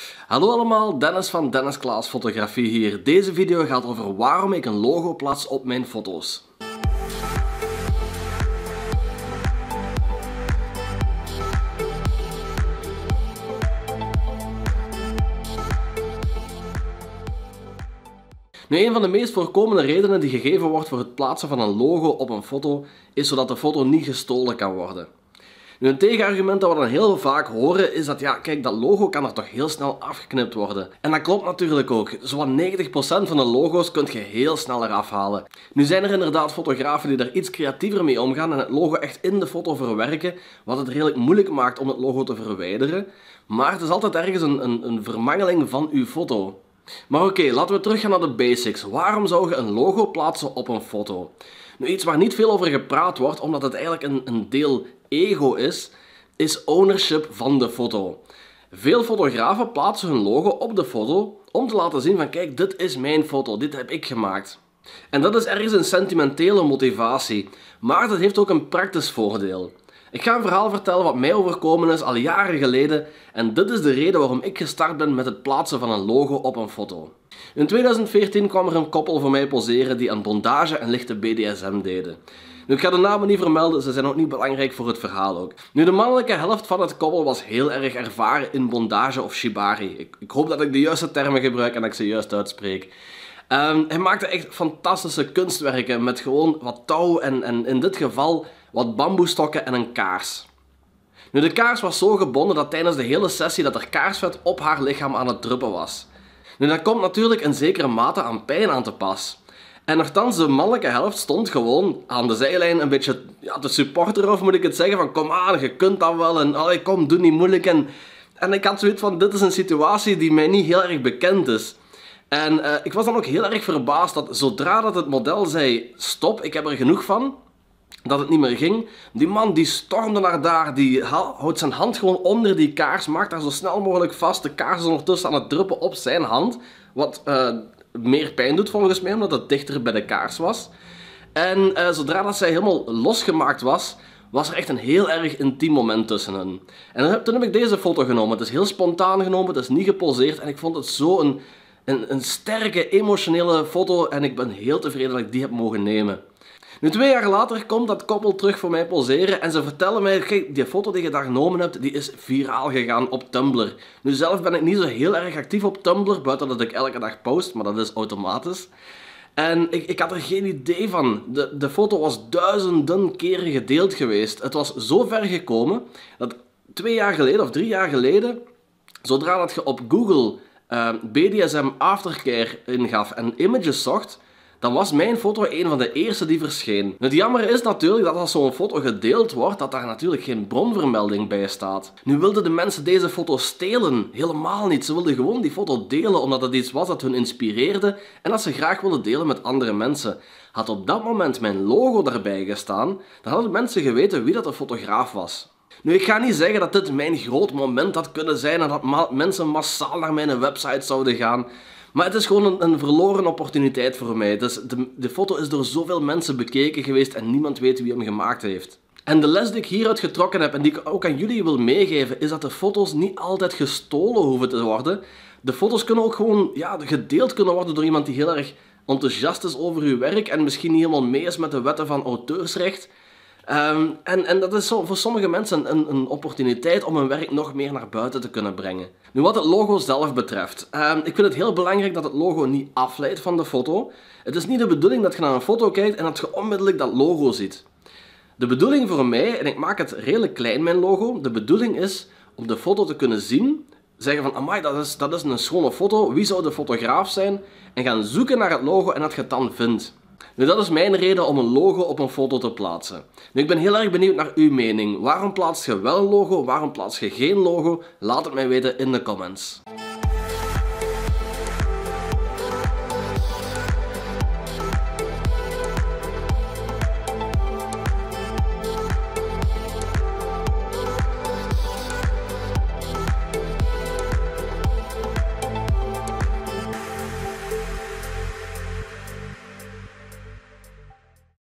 Hallo allemaal, Dennis van Dennis Klaas Fotografie hier. Deze video gaat over waarom ik een logo plaats op mijn foto's. Nu, een van de meest voorkomende redenen die gegeven wordt voor het plaatsen van een logo op een foto is zodat de foto niet gestolen kan worden. Nu, een tegenargument dat we dan heel vaak horen is dat ja, kijk, dat logo kan er toch heel snel afgeknipt worden. En dat klopt natuurlijk ook. Zowat 90% van de logo's kun je heel snel eraf halen. Nu zijn er inderdaad fotografen die er iets creatiever mee omgaan en het logo echt in de foto verwerken, wat het redelijk moeilijk maakt om het logo te verwijderen. Maar het is altijd ergens een vermangeling van uw foto. Maar oké, laten we teruggaan naar de basics. Waarom zou je een logo plaatsen op een foto? Nu, iets waar niet veel over gepraat wordt, omdat het eigenlijk een deel ego is ownership van de foto. Veel fotografen plaatsen hun logo op de foto om te laten zien van kijk, dit is mijn foto, dit heb ik gemaakt. En dat is ergens een sentimentele motivatie, maar dat heeft ook een praktisch voordeel. Ik ga een verhaal vertellen wat mij overkomen is al jaren geleden en dit is de reden waarom ik gestart ben met het plaatsen van een logo op een foto. In 2014 kwam er een koppel voor mij poseren die aan bondage en lichte BDSM deden. Nu, ik ga de namen niet vermelden, ze zijn ook niet belangrijk voor het verhaal ook. Nu, de mannelijke helft van het koppel was heel erg ervaren in bondage of shibari. Ik hoop dat ik de juiste termen gebruik en dat ik ze juist uitspreek. Hij maakte echt fantastische kunstwerken met gewoon wat touw en in dit geval wat bamboestokken en een kaars. Nu, de kaars was zo gebonden dat tijdens de hele sessie dat er kaarsvet op haar lichaam aan het druppen was. Nu, dat komt natuurlijk in zekere mate aan pijn aan te pas. En nochtans, de mannelijke helft stond gewoon aan de zijlijn een beetje te supporteren, of moet ik het zeggen, van kom aan, je kunt dat wel en allee, kom, doe niet moeilijk. En ik had zoiets van, dit is een situatie die mij niet heel erg bekend is. En ik was dan ook heel erg verbaasd dat zodra dat het model zei, stop, ik heb er genoeg van, dat het niet meer ging. Die man die stormde naar daar, die houdt zijn hand gewoon onder die kaars, maakt daar zo snel mogelijk vast. De kaars is ondertussen aan het druppen op zijn hand, wat meer pijn doet volgens mij, omdat het dichter bij de kaars was. En zodra dat zij helemaal losgemaakt was, was er echt een heel erg intiem moment tussen hen. En toen heb ik deze foto genomen. Het is heel spontaan genomen, het is niet geposeerd en ik vond het zo een sterke, emotionele foto en ik ben heel tevreden dat ik die heb mogen nemen. Nu, 2 jaar later komt dat koppel terug voor mij poseren en ze vertellen mij, kijk, die foto die je daar genomen hebt, die is viraal gegaan op Tumblr. Nu, zelf ben ik niet zo heel erg actief op Tumblr, buiten dat ik elke dag post, maar dat is automatisch. En ik had er geen idee van. De foto was duizenden keren gedeeld geweest. Het was zo ver gekomen dat 2 jaar geleden of 3 jaar geleden, zodra dat je op Google BDSM Aftercare ingaf en images zocht, dan was mijn foto een van de eerste die verscheen. Het jammer is natuurlijk dat als zo'n foto gedeeld wordt, dat daar natuurlijk geen bronvermelding bij staat. Nu wilden de mensen deze foto stelen. Helemaal niet. Ze wilden gewoon die foto delen omdat het iets was dat hun inspireerde en dat ze graag wilden delen met andere mensen. Had op dat moment mijn logo daarbij gestaan, dan hadden mensen geweten wie dat de fotograaf was. Nu, ik ga niet zeggen dat dit mijn groot moment had kunnen zijn en dat mensen massaal naar mijn website zouden gaan. Maar het is gewoon een verloren opportuniteit voor mij. Dus de foto is door zoveel mensen bekeken geweest en niemand weet wie hem gemaakt heeft. En de les die ik hieruit getrokken heb en die ik ook aan jullie wil meegeven, is dat de foto's niet altijd gestolen hoeven te worden. De foto's kunnen ook gewoon gedeeld kunnen worden door iemand die heel erg enthousiast is over uw werk en misschien niet helemaal mee is met de wetten van auteursrecht. En dat is voor sommige mensen een opportuniteit om hun werk nog meer naar buiten te kunnen brengen. Nu, wat het logo zelf betreft. Ik vind het heel belangrijk dat het logo niet afleidt van de foto. Het is niet de bedoeling dat je naar een foto kijkt en dat je onmiddellijk dat logo ziet. De bedoeling voor mij, en ik maak het redelijk klein mijn logo, de bedoeling is om de foto te kunnen zien, zeggen van amai, dat is een schone foto, wie zou de fotograaf zijn? En gaan zoeken naar het logo en dat je het dan vindt. Nu, dat is mijn reden om een logo op een foto te plaatsen. Nu, ik ben heel erg benieuwd naar uw mening. Waarom plaats je wel een logo? Waarom plaats je geen logo? Laat het mij weten in de comments.